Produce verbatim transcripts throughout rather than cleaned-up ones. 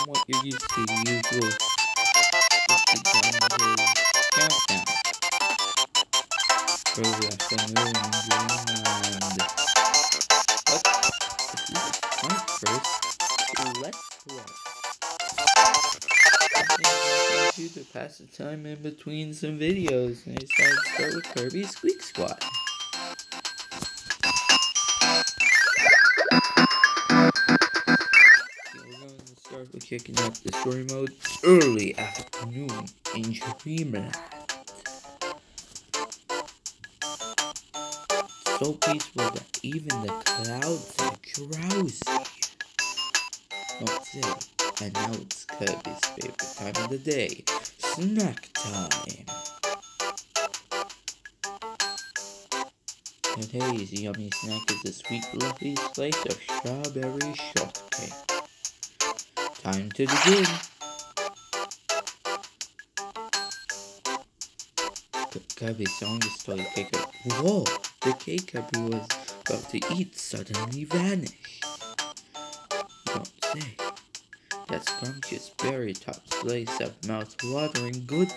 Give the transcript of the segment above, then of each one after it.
what you're used to, the usual fifty times countdown. Early afternoon in dreamland. But if this is fun first, let's play. I think I want you to pass the time in between some videos, and I decided to start with Kirby Squeak Squad. We're going to start with kicking up the story mode early afternoon in dreamland. So peaceful that even the clouds are drowsy. Don't say, and now it's Kirby's favorite time of the day, snack time. Today's yummy snack is a sweet fluffy slice of strawberry shortcake. Time to begin. Kirby's strongest toy picker. Whoa! The cake Kirby was about to eat suddenly vanished. You don't say. That scrumptious berry top slice of mouth-watering goodness.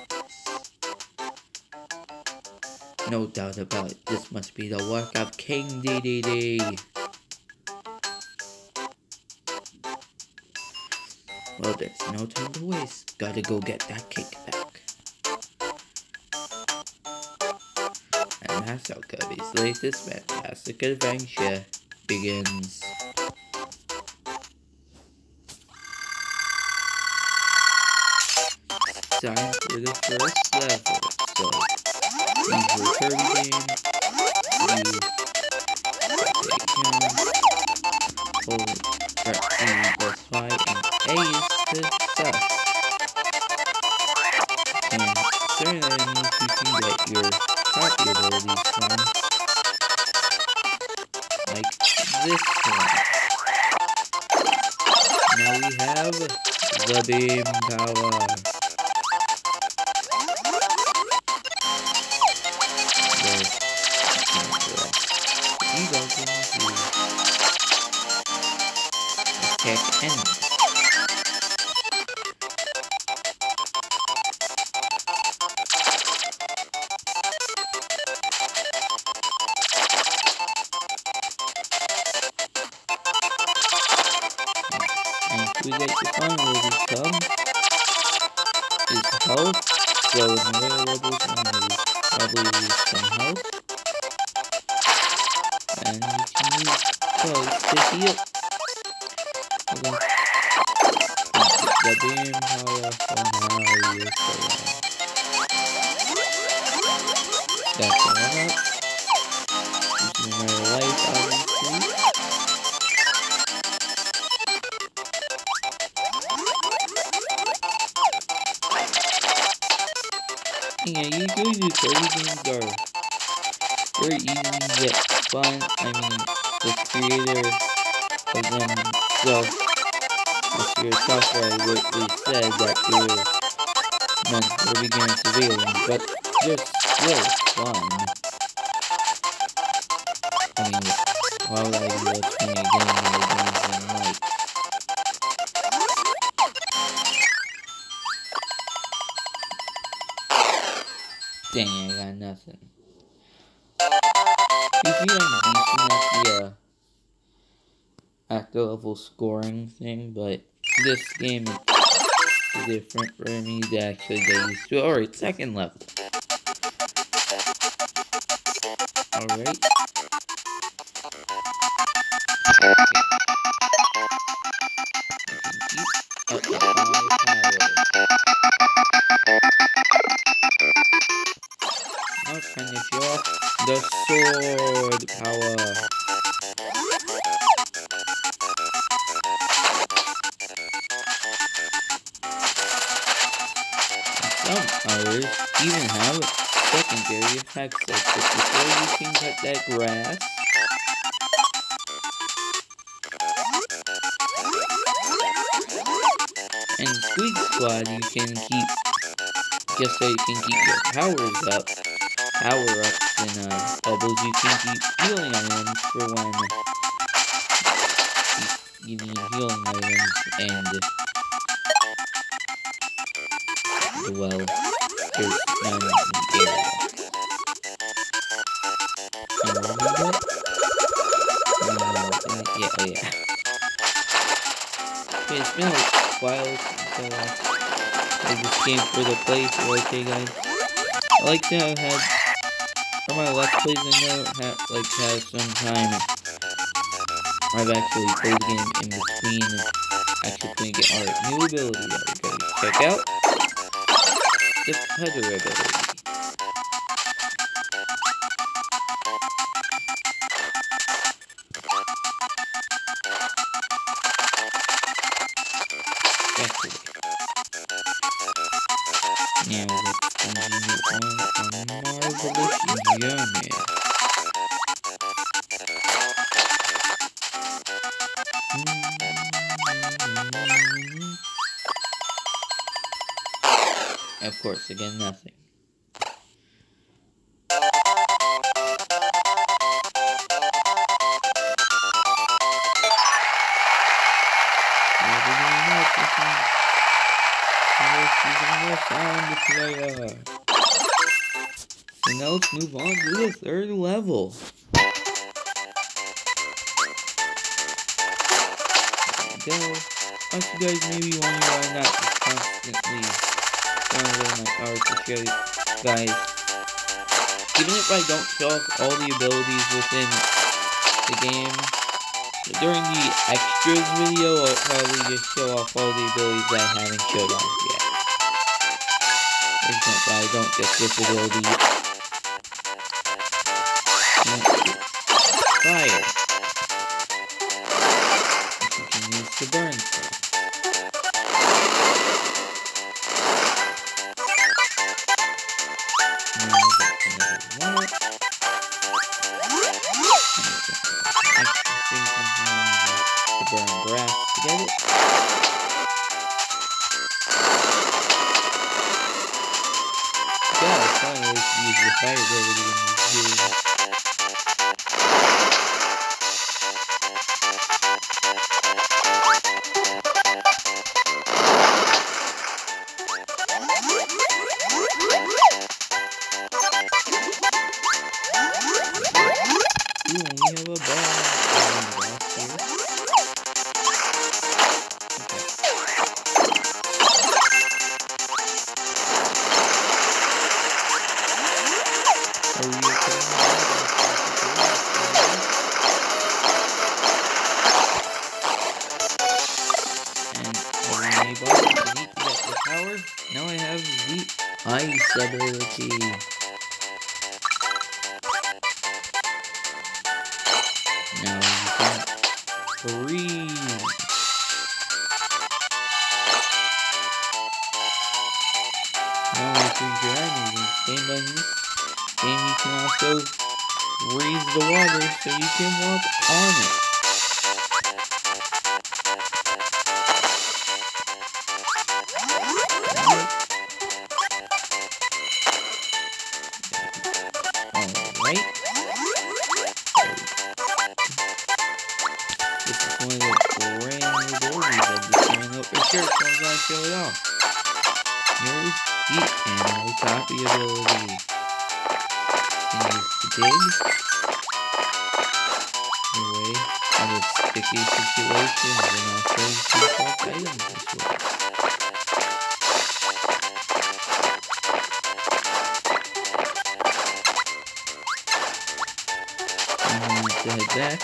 No doubt about it, this must be the work of King D D D. Well, there's no time to waste. Gotta go get that cake back. And that's how Kirby's latest fantastic adventure begins. Time for the first level. So, these were Kirby games. You play count. Hold E plus Y and A is to sus. And certain enemies you can get your copy abilities from. Like this one. Now we have the beam power. You go into attack enemies. And if we get to finally become is health, so in the later levels when we probably lose some health. And you can use clothes to heal. Okay. The beam power somehow is so long. That's all up. Using another life, obviously. Yeah, usually the Kirby games are very easy yet fun. I mean, the creator of them himself, Mister Software, rightly said that they were meant for beginners civilians, but they're still fun. I mean, why would I be watching a game that I don't even like? Dang, I got nothing. Usually I'm decent at the, uh, at the level scoring thing, but this game is different for me to actually get used to. Alright, second level. Alright. Keep up the high power. Now finish off the sword power. Some others even have secondary effects like this before you can cut that grass. And Squeak Squad you can keep, just so you can keep your powers up, power ups and uh, bubbles, you can keep healing items for when you need healing items, and the well. There's none in the area. And where did we go? No, uh, yeah, oh yeah. Okay, it's been a while since I last played this game for the playthrough, okay guys? I like to have had, for my Let's Plays, I know, ha like to have some time I've actually played the game in between and actually playing it. Alright, new ability that we're going to check out. The cutter ability. Activate. Now let's continue on our marvelous journey. Of course, again, nothing. Sound player. And now let's move on to the third level. There we go. As you guys maybe wondering why I'm not constantly throwing away my powers to show you guys. Even if I don't show off all the abilities within the game, during the extras video, I'll probably just show off all the abilities that I haven't showed off yet. For example, I don't get this ability. Fire. Which you can use to burn stuff. Now we got another one. Extra things to burn grass to get it. Yeah, I thought I always use the fire ability in these videos. Ooh, we have a ball. Now I have the ice ability. Now you can freeze. Now if you grab using same buttons, then you can also freeze the water so you can walk on it. Alright. This is one of the brand new abilities I've been showing up for sure, so I'm gonna show it off. Here's the animal copy ability. You can use the dig. Away out of sticky situations, and also you can swap items this way. To head back.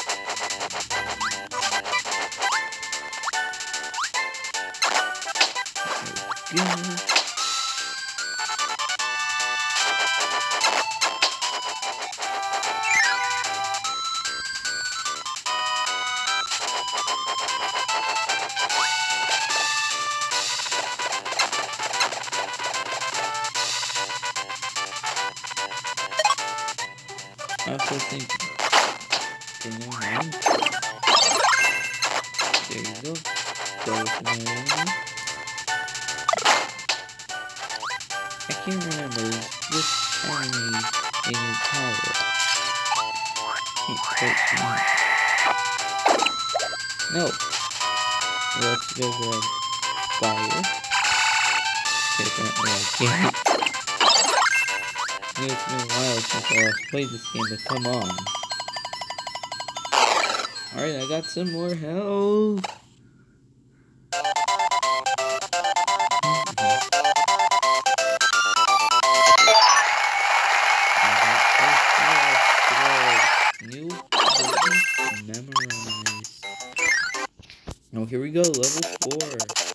There we go. I also think never mind. There you go. Go with another enemy. I can't remember. Is this enemy in your power? Can't quite remember. No. Let's go grab fire. Okay, apparently I can't. I know it's been a while since I last played this game, but come on. Alright, I got some more health. New ability memorize. Oh, here we go, level four.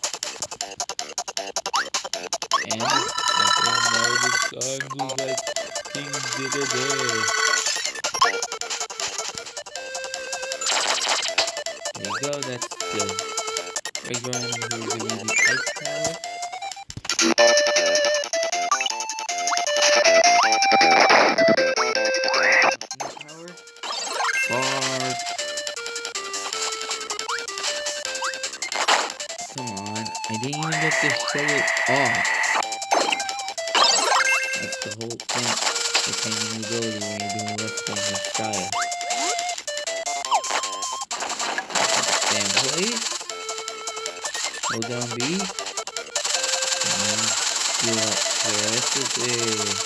And nothing more the sun was like King did a day. There you go, that's the regular enemy who will give you the ice power. Power. Come on, I didn't even get to show it off. That's the whole thing with changing ability when you're doing Let's Play in style. Stand place. Hold down B. And then do up press A.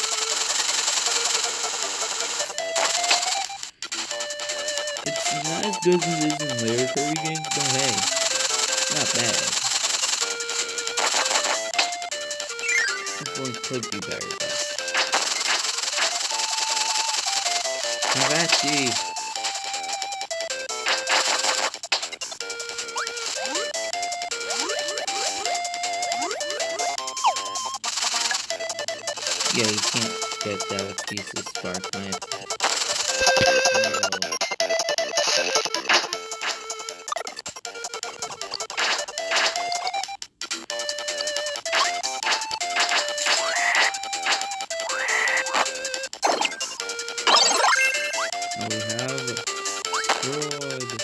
It's not as good as it is in later Kirby games, but hey, not bad. This one could be better though. Kavachi! Yeah, you can't get that piece of spark plant. No. We have sword.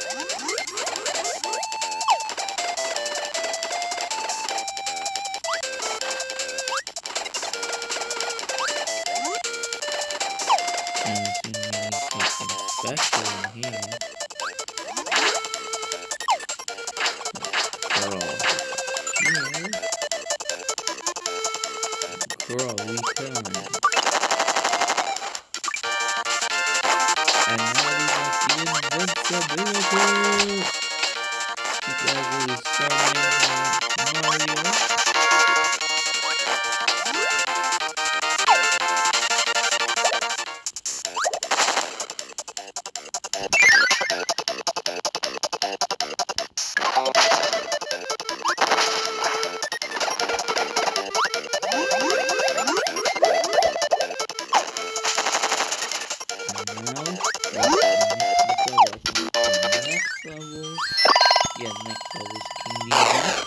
And we need something special in here. Girl. Here. Girl, we can. And now we got the invincibility! Because we started Mario. Yeah, next level is King Bee.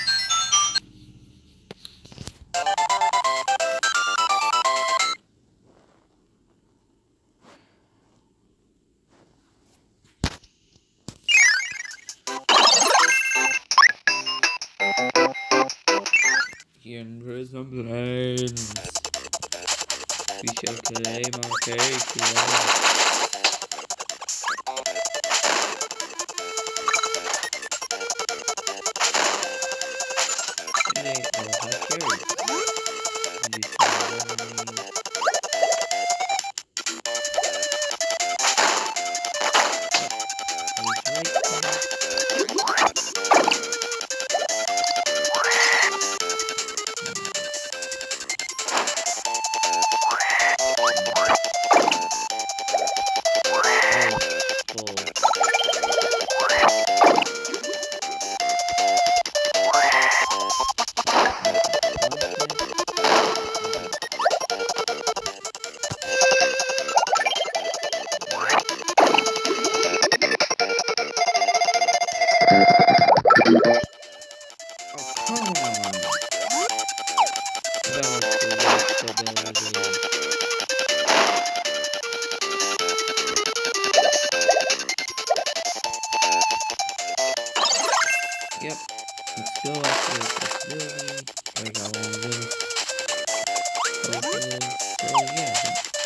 Here in prison plains, we shall claim our cake. Yep, let's go after this building. I got one of those. Both of those. So yeah.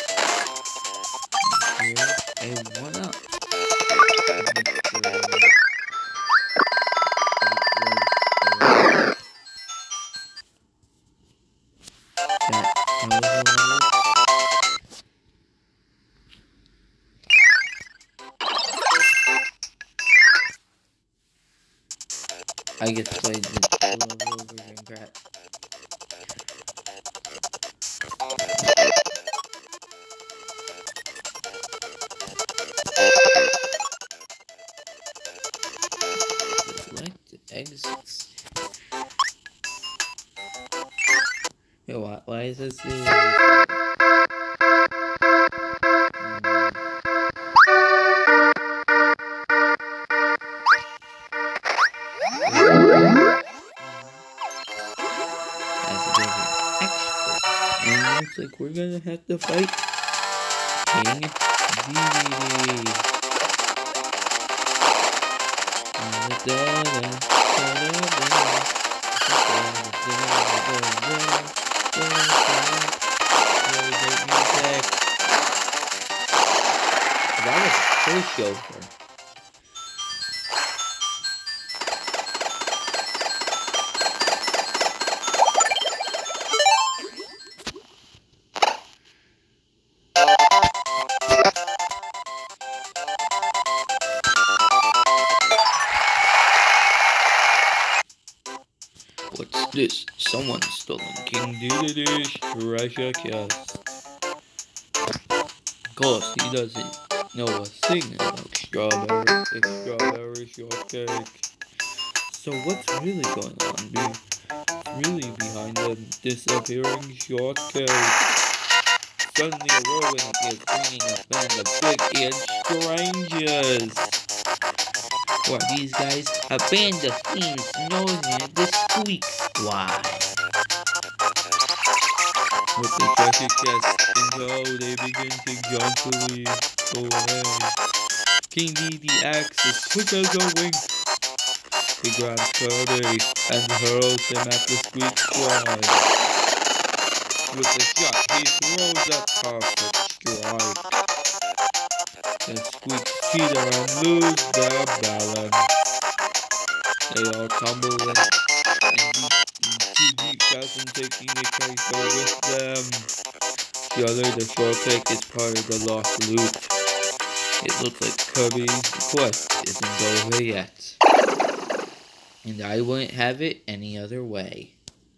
Here, a one up. I get to play the, the level over again, crap. Select exits. Yo, why, why is this? Uh, And looks like we're gonna have to fight King D. That was first Joker. What's this? Someone's stolen King Dedede's treasure chest. Of course, he doesn't know a thing about strawberry, strawberry shortcake. So what's really going on, dude? What's really behind the disappearing shortcake? Suddenly a whirlwind is bringing a band of big-eared strangers. Who are these guys? A band of thieves known as the Squeak Squad. With the treasure chest in tow, they begin to jauntily go away. King Dede acts as quick as a wink. He grabs Kirby and hurls him at the Squeak Squad. With a shot, he throws a perfect strike. The Squeaks teeter and lose their balance. They all tumble in, in deep, too deep chasm, taking the treasure with them. Surely the shortcake is part of the lost loot. It looks like Kirby's quest isn't over yet. And I wouldn't have it any other way.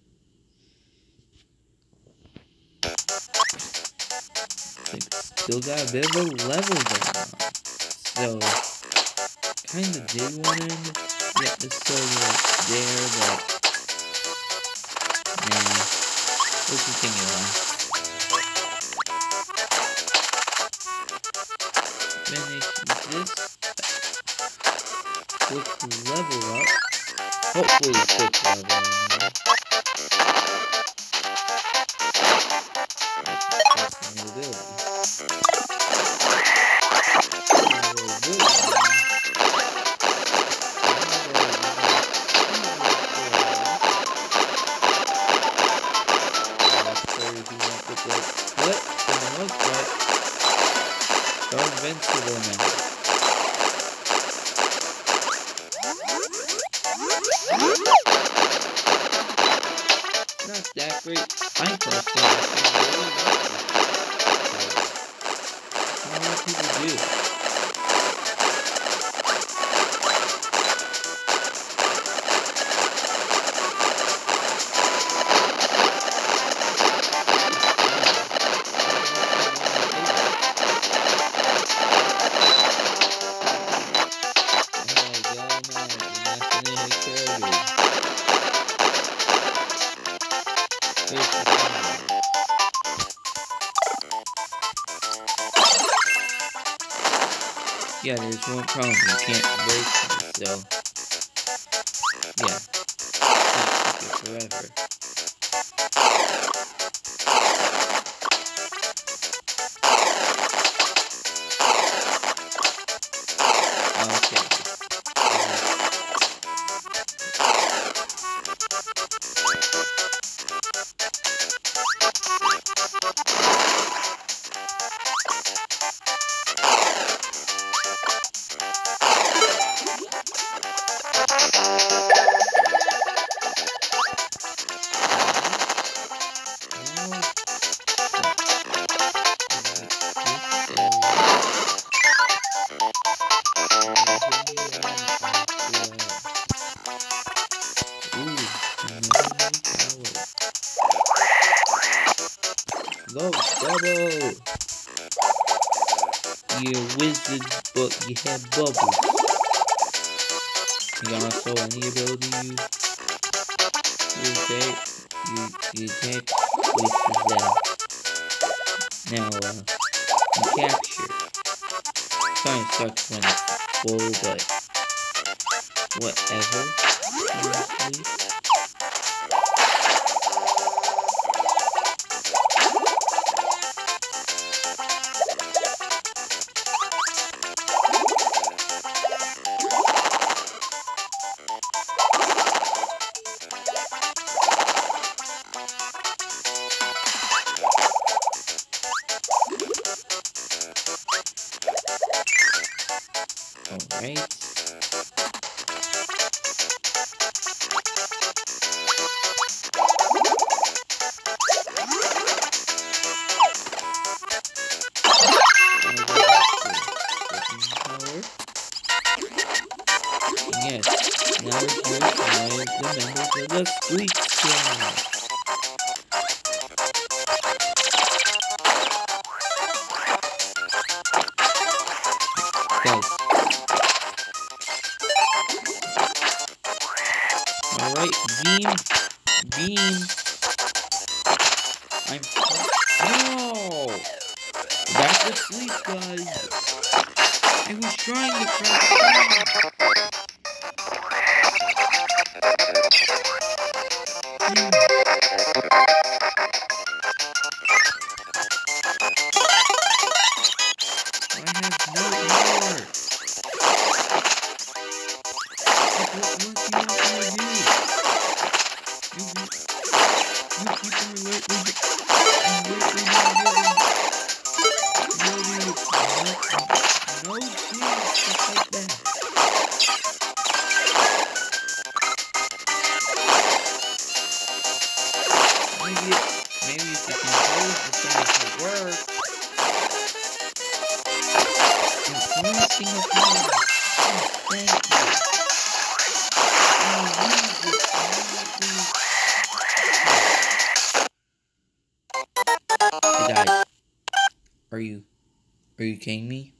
Still got a bit of a level going on. So, kinda did want to get this server there, but nah, we'll continue on. Finish this. Quick level up. Hopefully, quick level up. Invincible now. Not that great. I personally think really like it. Not a lot of people do. Yeah, there's one problem. You can't break it, so yeah, it's take it forever. Okay. freezes, but you have bubbles. You also any ability you you take you you take freezes them. Now uh you capture. Kinda sucks when it's full, but whatever. Honestly. Alright. Yes, now it's your time, the members of the Squeak Squad. Guys. Alright, beam, beam. I'm no. Back to sleep, guys. I was trying to press beam. I have no more. What, what do you want me to do? You, you keep on alertly, alertly not giving. No, no, no chance to fight that. Maybe, maybe if the controls decide to work. Blessing of God. Thank you. I'll use it immediately. I died. Are you, are you kidding me?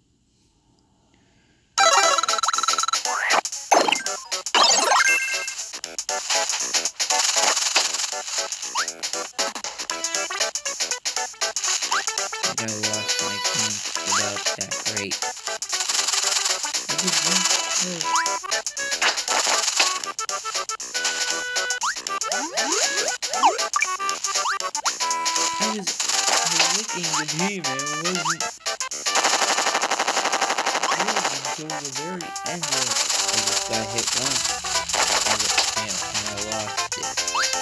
I lost my points about that rate. I did one kill. I was looking the game and it wasn't good until the very end of it. I just got hit once and, and, and I lost it.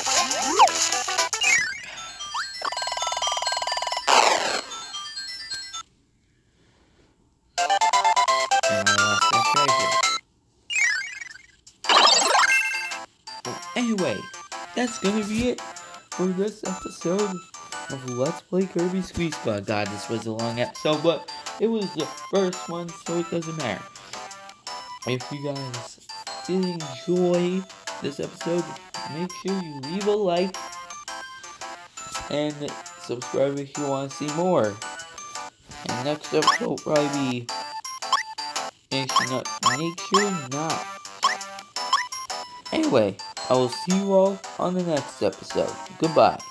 Anyway, that's gonna be it for this episode of Let's Play Kirby Squeak Squad. God, this was a long episode, but it was the first one, so it doesn't matter. If you guys did enjoy this episode, make sure you leave a like and subscribe if you want to see more. And next episode will probably be make sure not, make sure not. Anyway, I will see you all on the next episode. Goodbye.